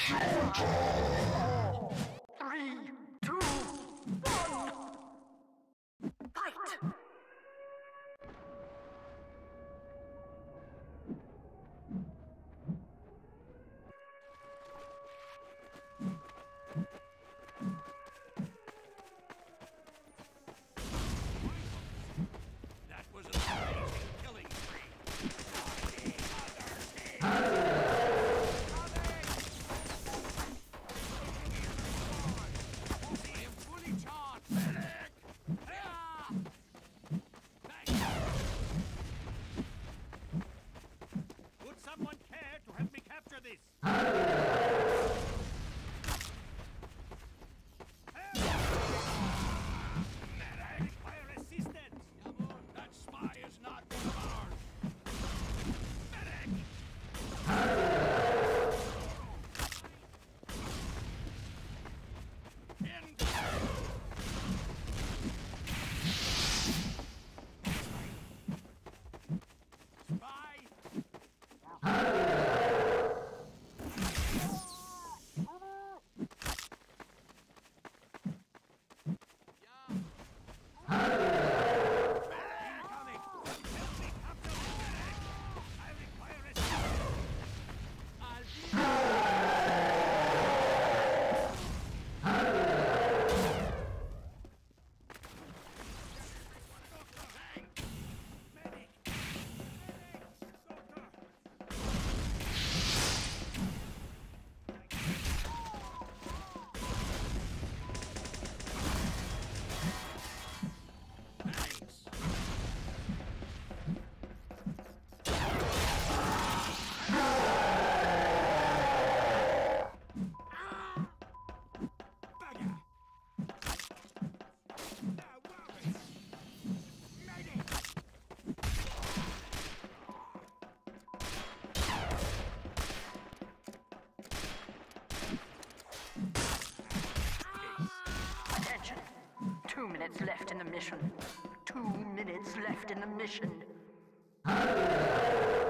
Three, two, one. Fight! That was an amazing killing spree. I am fully charged. Medic! Thanks. Would someone care to help me capture this? Medic! Fire assistance! That spy is not one of ours! Medic! In! Spy! Attention! 2 minutes left in the mission. 2 minutes left in the mission.